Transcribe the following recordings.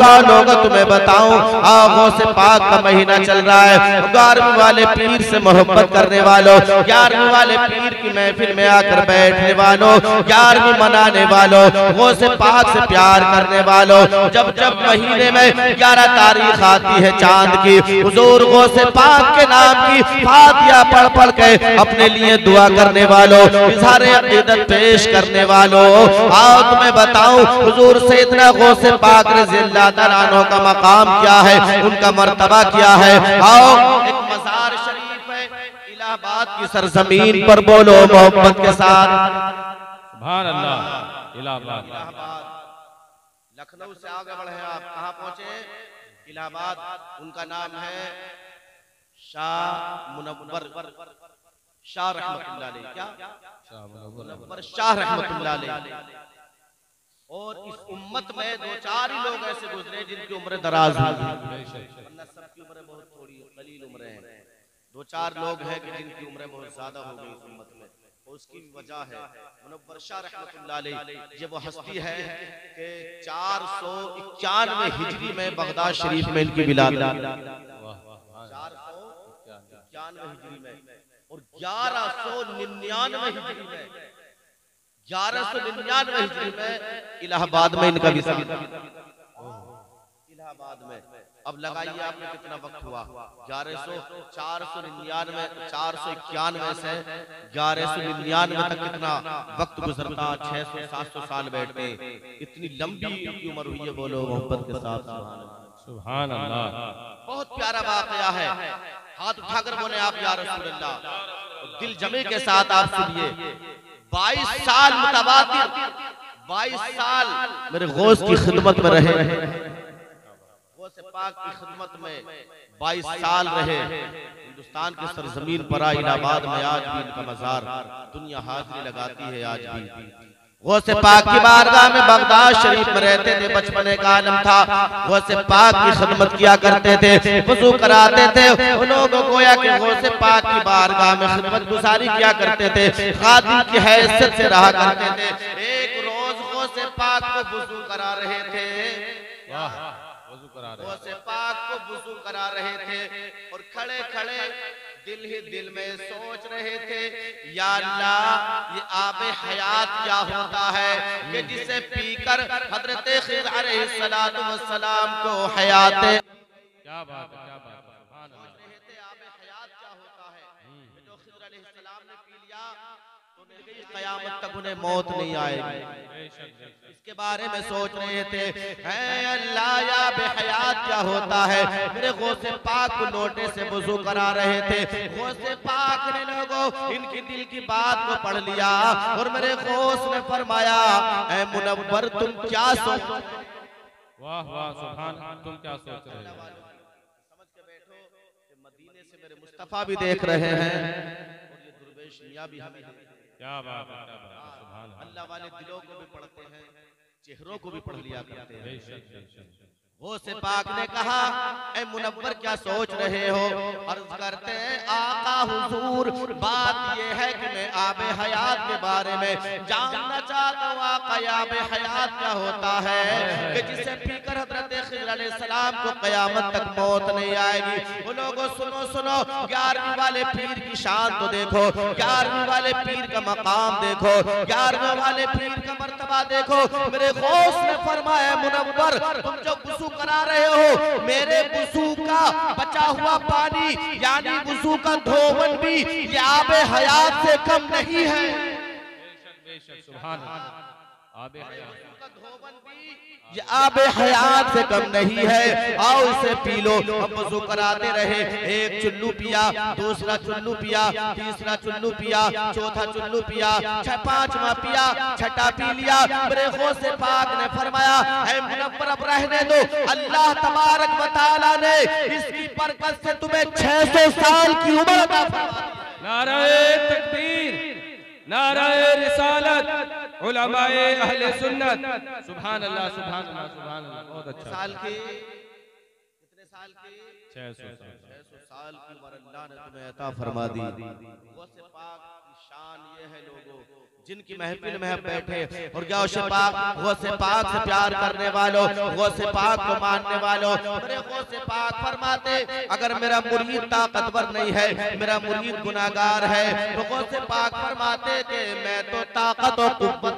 कौन होगा तुम्हें बताऊं। आगों से पाक का महीना चल रहा है। 11वीं वाले पीर से मोहब्बत करने वालों, 11वीं वाले पीर की महफिल में आकर बैठने वालों, 11वीं मनाने वालों, वो से पाक से प्यार करने वालों, जब जब महीने में 11 तारीख आती है चांद की, हुजूर वो से पाक के नाम की फातिहा पढ़ पढ़ के अपने लिए दुआ करने वालों, इज़हार अक़ीदत पेश करने वालों, आओ तुम्हें बताऊं हुजूर सैयदना गौसे पाक रज़ियल्लाहु तआला अन्हु का मकाम क्या है, उनका मर्तबा क्या है। आओ एक मज़ार शरीफ है इलाहाबाद की सरजमीन पर, बोलो मोहब्बत के साथ सुभान अल्लाह। इलाहाबाद लखनऊ से आगे बढ़े, आप कहाँ पहुंचे? इलाहाबाद। उनका नाम है शाह मुनव्वर शाह रहमतुल्लाह अलैह। क्या? मुनव्वर शाह रहमतुल्लाह अलैह। और इस उम्मत में 2-4 ही लोग ऐसे गुजरे जिनकी उम्र दराज हुई, वरना सबकी उम्र बहुत थोड़ी कलील उम्र है। 2-4 लोग हैं कि जिनकी उम्र बहुत ज्यादा हो गई इस उम्मत में, और उसकी वजह है मुनव्वर शाह रहमतुल्लाह अलैह। ये वो हस्ती है कि 491 हिजरी में बगदाद शरीफ में इनकी विलादत, 491 हिजरी में, और 1199 हिजरी में, 1199 हिजरी में इलाहाबाद में इनका विसाल, इलाहाबाद में। अब लगाइए आपने कितना वक्त हुआ, 499 491 से 1199 तक कितना वक्त गुजरता, 600-700 साल बैठते, इतनी लंबी इनकी उम्र हुई है। बोलो मोहब्बत के साथ सुभान अल्लाह। बहुत प्यारा वाकया है। हाथ उठाकर बोले आप या रसूल अल्लाह, दिल जमे के साथ आप सुनिए। 22 साल मुतवातिर, 22 साल मेरे गौस की खिदमत में रहे, गौस पाक की खिदमत में 22 साल रहे। हिंदुस्तान की सरजमीन पर इलाहाबाद में आज भी इनका मज़ार दुनिया हाजिरी लगाती है। आज भी गौसे पाक की बारगाह में बगदाद शरीफ में रहते थे। बचपने का आलम था, गौसे पाक की खिदमत किया करते थे, वुज़ू कराते थे। उन लोगों को गोया कि गौसे पाक की बारगाह में खिदमत गुजारी किया करते थे, खादिम की हैसियत से रहा करते थे। एक रोज गौसे पाक को वुज़ू करा रहे थे, गौसे पाक को वुज़ू करा रहे थे, और खड़े खड़े दिल ही दिल में सोच रहे थे, या अल्लाह ये आबे हयात क्या होता है कि जिसे पीकर हजरत खिज़र अलैहिस्सलातु वस्सलाम को हयात, क्या बात है, क्या बात है, सुभान अल्लाह। सोच रहे थे आबे हयात क्या होता है, जो खिज़र अलैहिस्सलाम ने पी लिया तो क़यामत तक उन्हें मौत नहीं आएगी। इसके बारे में सोच रहे थे, है अल्लाह या बेहयात क्या होता है। मेरे गौसे पाक को लोटे से वुज़ू करा रहे थे, गौसे पाक ने लोगों इनकी दिल की बात को पढ़ लिया, और मेरे गौस ने फरमाया, ऐ मुनव्वर तुम क्या सोच, वाह वाह सुभान, तुम क्या सोच रहे हो। समझ के बैठो कि मदीने से मेरे मुस्तफा भी देख रहे हैं, और ये दुर्वेश मियां भी हमें, क्या बात है, क्या बात है, सुभान अल्लाह वाले दिलों को भी पढ़ते हैं, चेहरों को भी पढ़ लिया करते हैं। गौसे पाक ने कहा, ए मुनव्वर क्या सोच रहे हो। अर्ज करते हैं, आका हुजूर बात ये है कि मैं आबे हयात के बारे में जानना चाहता हूँ। आका आबे हयात क्या होता है कि जिसे पीकर हजरत खिज़र अलैहिस्सलाम को क़यामत तक मौत नहीं आएगी। वो लोगों सुनो सुनो, 11वीं वाले पीर की शान तो देखो, 11वीं वाले पीर का मकाम देखो, 11वें वाले पीर का मर्तबा देखो। मेरे गौस ने फरमाया, मुनव्वर तुम जो वुज़ू करा रहे हो, मेरे वुज़ू का बचा हुआ पानी यानी वुज़ू का धोवन भी ये आबे हयात से कम नहीं है। बेशक सुभान अल्लाह। आबे हयात का धोवन भी ये आबे हयात से कम नहीं है। आओ इसे पी लो। हम वुज़ू कराते रहे, एक चुल्लू पिया, दूसरा चुल्लू पिया, तीसरा चुल्लू पिया, चौथा चुल्लू पिया, 5वां पिया, छठा पी लिया। मेरे गौसे पाक ने फरमाया, ऐ मुनव्वर अब रहने दो, अल्लाह तबारक व तआला ने इसकी बरकत से तुम्हें 600 साल की उम्र अता फरमा। नाराए तकबीर, नाराए रिसालत, उलमाए अहले सुन्नत। सुभान अल्लाह, सुभान अल्लाह, सुभान अल्लाह। बहुत अच्छा। साल की कितने साल की? 600 साल की उम्र अल्लाह ने तुम्हें अता फरमा दी। गौसे पाक की शान ये है लोगों जिनकी महफिल में हम बैठे और गौसे पाक गौसे पाक से प्यार करने वालों, गौसे पाक को मानने वालों, मेरे गौसे पाक फरमाते अगर मेरा मुरीद ताकतवर नहीं है, मेरा मुरीद गुनाहगार है, तो गौसे पाक फरमाते कि मैं तो ताकत और कुव्वत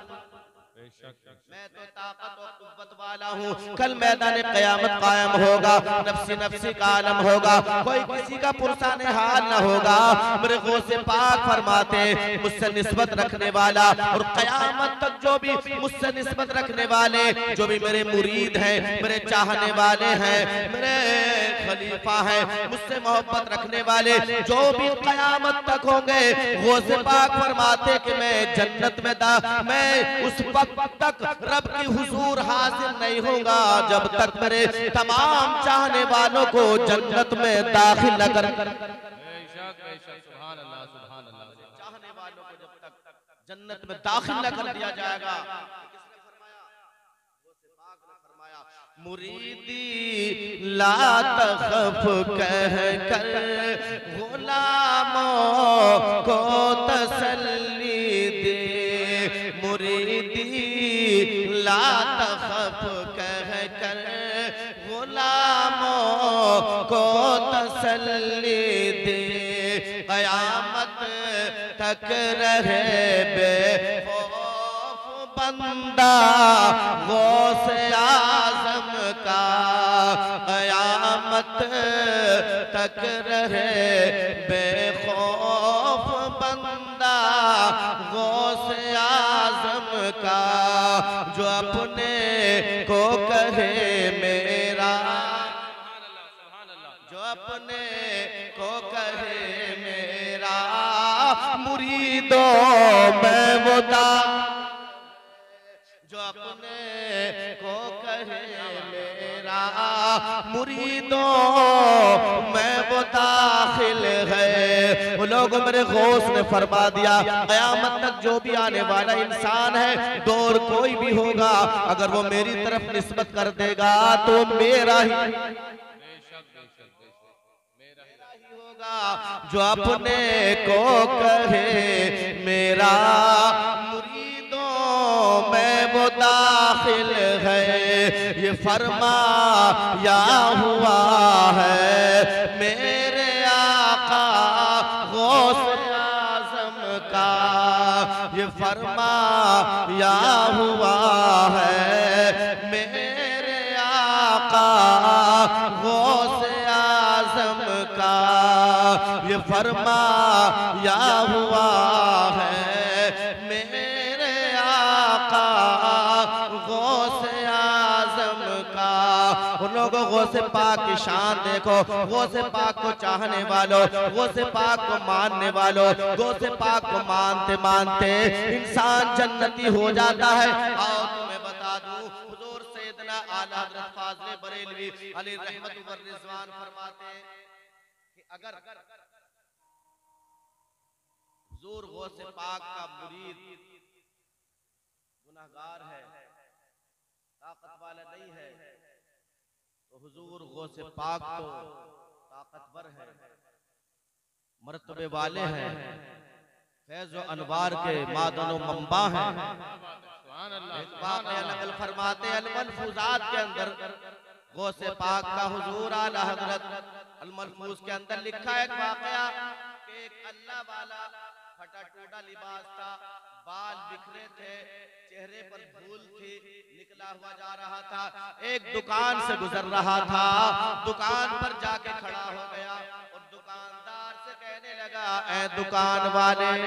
वाला हूँ। कल मैदान क़यामत कायम होगा, नफ्सी नफ्सी का आलम होगा, कोई किसी का पुरसाने हाल न होगा। मेरे गौसे पाक फरमाते मुझसे निस्बत रखने वाला और क़यामत तक जो भी मुझसे निस्बत रखने वाले, जो भी मेरे मुरीद हैं, मेरे चाहने वाले हैं, मेरे खलीफा हैं, मुझसे मोहब्बत रखने वाले जो भी क़यामत तक होंगे, गौसे पाक फरमाते कि मैं जन्नत में मैं उस वक्त तक रब की हुजूर हाजिर नहीं होगा जब तक मेरे तमाम चाहने वालों को जन्नत में दाखिल न कर। चाहने वालों को जब तक जन्नत में दाखिल न कर दिया जाएगा। मुरीदी ला तखफ कह कर गुलामों को तसल्ली दे, मुरीदी ला तखफ कह कर गुलामों को तसल्ली दे, क़यामत तक रहे बेखौफ बंदा गौसे आज़म का, क़यामत तक रहे बेखौफ बंदा गौसे आज़म का, जो अपने को कहे मेरा, जो अपने को कहे मेरा मुरीदों में वो जो अपने को कहे मेरा मुरीदों में वो दाखिल है। वो लोग मेरे गौस ने फरमा दिया क़यामत तक जो भी आने वाला इंसान है, दौर कोई भी होगा, अगर वो मेरी तरफ निस्बत कर देगा तो मेरा ही होगा। जो अपने को कहे मेरा मुरीदों में वो दाखिल है, ये फरमाया हुआ है मेरे आका गौसे आज़म का, ये फरमाया हुआ है मेरे आका गौसे आज़म का, ये फरमाया हुआ है मेरे आका गौसे आज़म का। उन लोगों गौसे पाक की शान देखो, गौसे पाक को चाहने वालों, गौसे पाक को मानने वालों, गौसे पाक को मानते मानते इंसान जन्नती हो जाता है। और तुम्हें बता दूं हुजूर सैयदना आला हज़रत फाज़िल बरेलवी अलैहि रहमत व रिज़वान फरमाते हैं कि अगर हुजूर गौसे पाक का मुरीद गुनाहगार है, ताकत वाला नहीं है, तो हुजूर गौसे पाक तो ताकतवर है, मर्तबे वाले हैं, फैज़ व अनवार के मादन व मंबा हैं। नकल फरमाते अल-मलफूज़ात के अंदर गौसे पाक का हुजूर आला हज़रत अल-मलफूज़ के अंदर लिखा है वाक़या कि एक अल्लाह वाला फटा टूटा लिबास था, बाल बिखरे थे, चेहरे पर धूल थी, निकला हुआ जा रहा था, एक दुकान से गुजर रहा था, दुकान पर जाके खड़ा हो गया और दुकानदार से कहने लगा ऐ दुकान वाले 1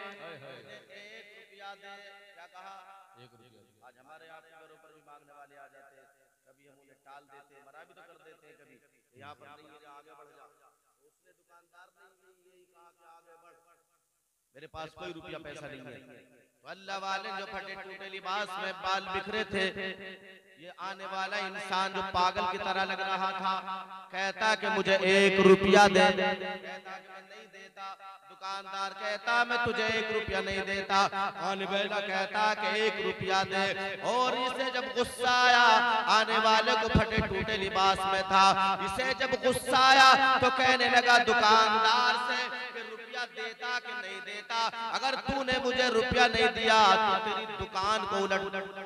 रुपया दे। क्या कहा? 1 रुपया। आज हमारे यहाँ घरों पर भी मांगने वाले आ जाते हैं, कभी हम उन्हें टाल देते हैं, मना भी तो कर देते हैं, कभी यहाँ पर नहीं है आगे बढ़ जा, उसने दुकानदार ने यही कहा कि आगे बढ़, मेरे पास कोई रुपया पैसा नहीं है। तो अल्लाह वाले जो फटे टूटे लिबास में बाल बिखरे थे, ये आने वाला इंसान जो पागल की तरह लग रहा था, कहता कि मुझे 1 रुपया दे, कहता कि मैं नहीं देता। दुकानदार कहता मैं तुझे 1 रुपया नहीं देता। आने वाला कहता कि 1 रुपया दे। और इसे जब गुस्सा आया, आने वाले को फटे टूटे लिबास में था, इसे जब गुस्सा आया तो कहने लगा दुकानदार से रुपया देता कि नहीं देता, अगर तूने मुझे रुपया नहीं दिया तो तेरी दुकान को उलट दूंगा।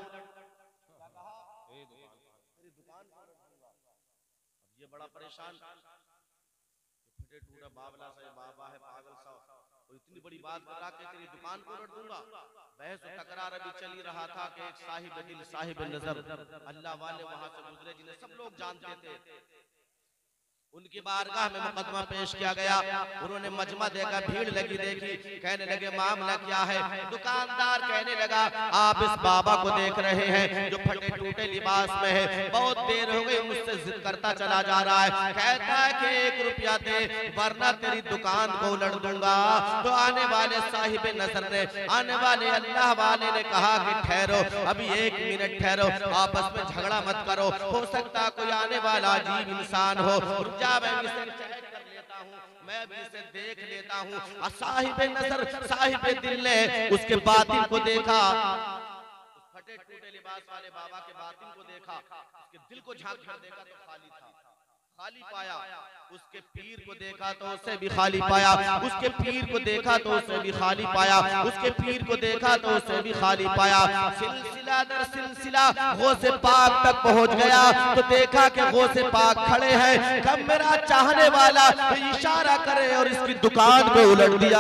ये बड़ा परेशान, फटे टूटा बाबला सा बाबा है, पागल सा, और इतनी बड़ी बात करा के तेरी दुकान को उलट दूंगा। बहस और तकरार अभी चल ही रहा था कि एक साहिब दिल साहिब नजर अल्लाह वाले वहां से गुजरे जिन्हें सब लोग जानते थे, उनकी बारगाह में मुकदमा पेश किया गया। उन्होंने मजमा देखा, भीड़ लगी देखी, कहने लगे मामला क्या है। दुकानदार कहने लगा आप इस बाबा को देख रहे हैं जो फटे टूटे लिबास में है, बहुत देर हो गई मुझसे जिद करता चला जा रहा है, कहता है कि 1 रुपया दे वरना तेरी दुकान को उलट दूंगा। तो आने वाले साहिब नजर ने, आने वाले अल्लाह वाले ने कहा कि ठहरो, अभी 1 मिनट ठहरो, आपस में झगड़ा मत करो, हो सकता कोई आने वाला अजीब इंसान हो, मैं इसे चेक कर लेता हूँ, मैं भी इसे देख लेता हूँ। साहिब नजर साहिब दिल ने उसके बातिन को देखा, फटे टूटे लिबास वाले बाबा के बातिन को देखा, उसके दिल को झांक कर देखा तो खाली था, खाली पाया। उसके पीर को देखा तो उसे भी खाली पाया, उसके पीर को देखा तो उसे भी खाली पाया, उसके पीर को देखा तो उसे भी खाली पाया। सिलसिला दर सिलसिला गौसे पाक तक पहुंच गया तो देखा कि गौसे पाक खड़े हैं। कब मेरा चाहने वाला इशारा करे और इसकी दुकान को उलट दिया।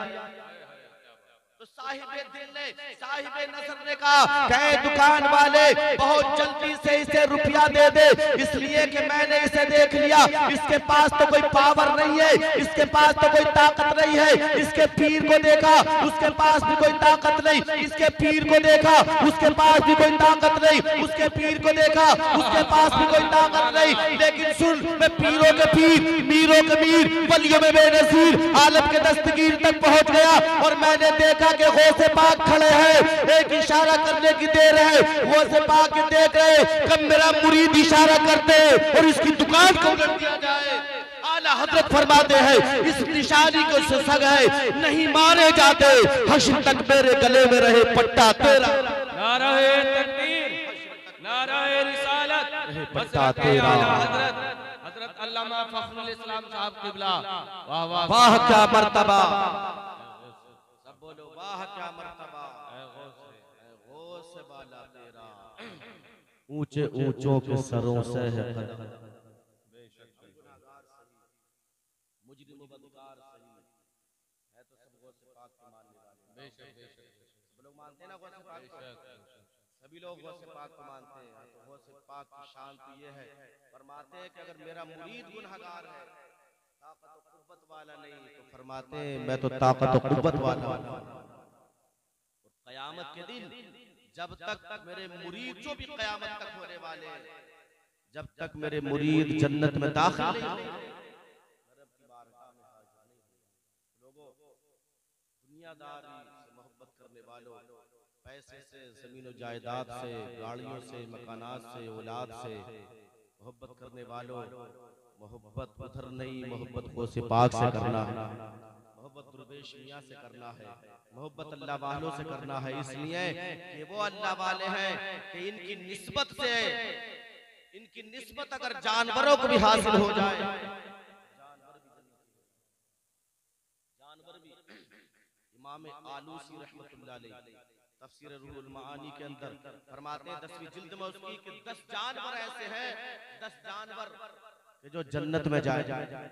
तो साहिब दिल ने, साहिब नजर ने कहा कहे दुकान वाले बहुत जल्दी से इसे रुपया दे दे, इसलिए कि मैंने इसे देख लिया, इसके पास तो कोई पावर नहीं है, इसके पास तो कोई ताकत नहीं है। इसके पीर को देखा, उसके पास भी कोई ताकत नहीं, इसके पीर को देखा, उसके पास भी कोई ताकत नहीं, उसके पीर को देखा, उसके पास भी कोई ताकत नहीं। लेकिन सुन, मैं पीरों के पीर, मीरों के मीर, वलियों में बेनजीर, आलम के दस्तगीर तक पहुंच गया और मैंने देखा कि गौसे पाक खड़े हैं, एक इशारा करने की देर है, गौसे पाक देख रहे कब मेरा मुरीद इशारा करते और इसकी दुकान को उलट दिया जाए। आला हजरत फरमाते हैं इस निशानी को सग है, नहीं मारे जाते, हश्र तक मेरे गले में रहे पट्टा तेरा। नाराए तकबीर, नाराए रिसालत, पट्टा तेरा। हजरत अल्लामा फखरुल इस्लाम साहब किबला, वाह वाह वाह क्या मर्तबा, सब बोलो वाह क्या मर्तबा, गौसे बाला तेरा, ऊंचे ऊंचों के सरों से है कदम, मुजरिम बदकार सही है तो सब गौसे पाक को मानने वाले, सब लोग मानते हैं ना गौसे पाक को, सभी लोग गौसे पाक को मानते हैं। तो गौसे पाक की शान तो ये है, फरमाते हैं कि अगर मेरा मुरीद गुनहगार है, ताकत और कुव्वत वाला नहीं, तो फरमाते हैं मैं तो ताकत और कुव्वत वाला हूं। और क़यामत के दिन जब तक मेरे मुरीद, जो भी क़यामत तक होने वाले हैं, जब तक मेरे मुरीद जन्नत में दाखिल नहीं होंगे, रब की बारगाह में हाजिर नहीं होंगे। लोगों, दुनियादारी से मोहब्बत करने वालों, पैसे से, जमीन और जायदाद से, गाड़ियों से, मकानात से, औलाद से मोहब्बत करने वालों, मोहब्बत उधर नहीं, मोहब्बत गौसे पाक से करना है, मोहब्बत दुर्वेश मियां से करना है, मोहब्बत अल्लाह वालों से करना है। इसलिए कि वो अल्लाह वाले हैं कि इनकी निस्बत से, इनकी निस्बत अगर जानवरों को भी हासिल हो जाए, जानवर भी। इमाम आलूसी रहमतुल्लाह अलैह तफसीर रूहुल मानी के अंदर फरमाते हैं 10वीं जिल्द में उसकी कि 10 जानवर ऐसे हैं, 10 जानवर कि जो जन्नत में जाए,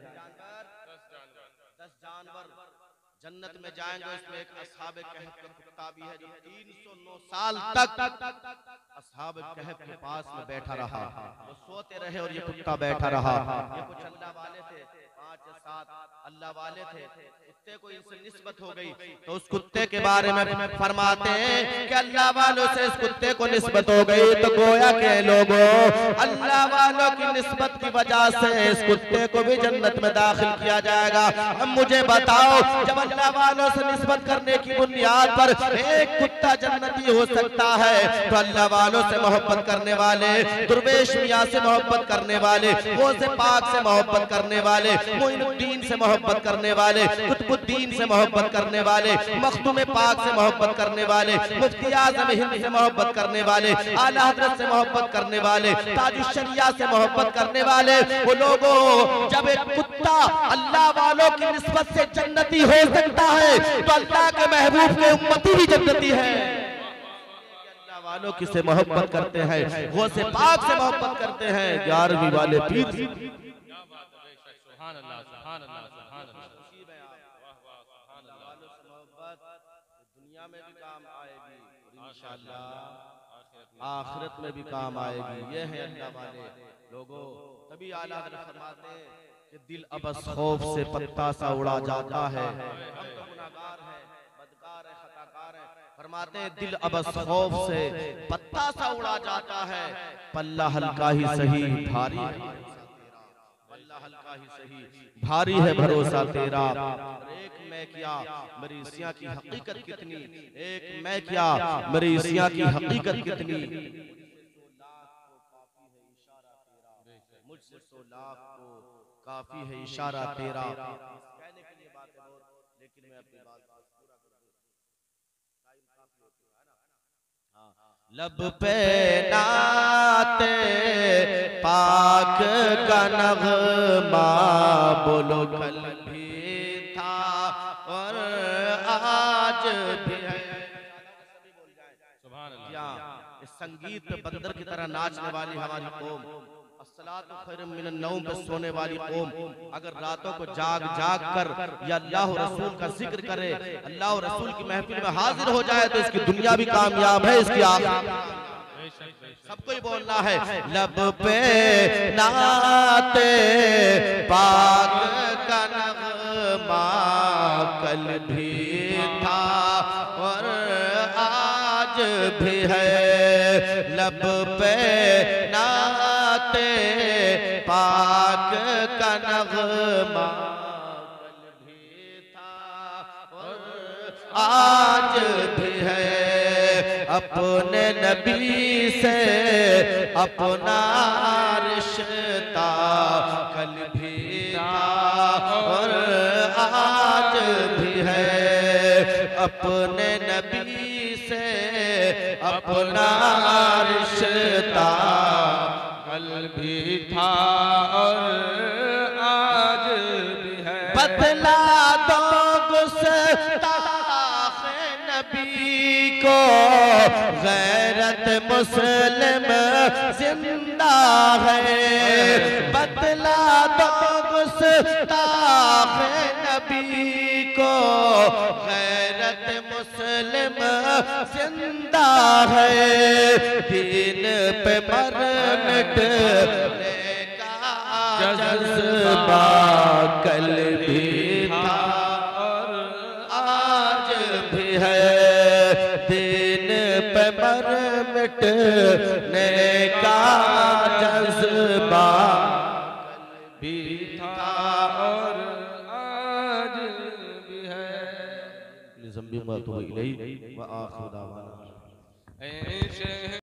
10 जानवर जन्नत में जाएंगे। उसमें एक असहाबे कहफ का कुत्ता भी है जो 309 साल तक असहाबे कहफ के पास में बैठा रहा, वो सोते रहे और ये कुत्ता बैठा रहा। ये कुछ अल्लाह वाले थे, 5 या 7 अल्लाह वाले थे, कुत्ते को इनसे निस्बत हो गई। तो उस कुत्ते के बारे में फरमाते हैं कि अल्लाह वालों से इस कुत्ते को निस्बत हो गई, तो गोया के लोगों अल्लाह वालों की निस्बत की वजह से इस कुत्ते को भी जन्नत में दाखिल किया जाएगा। अब मुझे बताओ, जब अल्लाह वालों से निस्बत करने की बुनियाद पर एक कुत्ता जन्नती हो सकता है, तो अल्लाह वालों से मोहब्बत करने वाले, दुर्वेश मियां से मोहब्बत करने वाले, गौसे पाक से मोहब्बत करने वाले, मोइनुद्दीन से मोहब्बत करने वाले, कुतुबुद्दीन से मोहब्बत करने वाले, मखदूम पाक से मोहब्बत करने वाले, मुफ्ती आज़म हिंद से मोहब्बत करने वाले, आला हज़रत से मोहब्बत करने वाले, ताजुश शरिया से मोहब्बत करने वाले, वो लोगों, जब एक कुत्ता अल्लाह वालों की निस्बत से जन्नती हो सकता है तो अल्लाह के महबूब के उम्मती भी जन्नती है। अल्लाह वालों की से मोहब्बत करते हैं, वो से पाक से मोहब्बत करते हैं, 11वीं वाले पीर। सुभान अल्लाह, सुभान अल्लाह, सुभान अल्लाह। दुनिया में भी काम आएगी इंशाअल्लाह, आखिरत में भी काम आएगी। ये है अल्लाह वाले लोगों। तभी आला हज़रत फरमाते हैं कि दिल अब खौफ से पत्ता सा उड़ा जाता है। हम तो गुनाहगार हैं, बदकार हैं, खताकार हैं। फरमाते हैं दिल अब खौफ से पत्ता सा उड़ा जाता है, पल्ला हल्का ही सही भारी है, पल्ला हल्का ही सही भारी है भरोसा तेरा। एक मैं क्या मेरी इसिया की हकीकत कितनी, एक मैं क्या मेरी इसिया की हकीकत कितनी, मुझसे 100 लाख को काफी है इशारा तेरा। कहने के लिए बात है बहुत, लेकिन मैं अपनी बात पूरा कर दूं। लब पे नाते पाक का नग़मा बोलो कल भी था और आज भी है। सुभान अल्लाह। इस संगीत पे बंदर की तरह नाचने वाली हमारी कौम, अस्सलातु खैरुम मिनन नौम पे सोने वाली कौम, अगर रातों को जाग जाग कर या अल्लाह रसूल का जिक्र करे, अल्लाह रसूल की महफिल में हाजिर हो जाए तो इसकी दुनिया भी कामयाब है, इसकी आखिरत। सबको ही बोलना है लब पे नाते पाक का नग़मा कल भी था और आज भी है। लब पे नाते पाक का नग़मा कल भी था और आज भी है। अपने नबी से अपना रिश्ता कल भी था और आज भी है। अपने नबी से अपना रिश्ता कल भी था और आज भी है। बदला दो गुस्ताखे नबी को, गैरत मुस्लिम जिंदा है। बदला दो गुस्ताखे नबी को, गैरत मुस्लिम जिंदा है। दीन पे मरने का जज्बा कल भी था और आज भी है। दीन पे मर मिटने का जज्बा कल भी था और आज भी है। ज़म्बी व आखिर दावाना।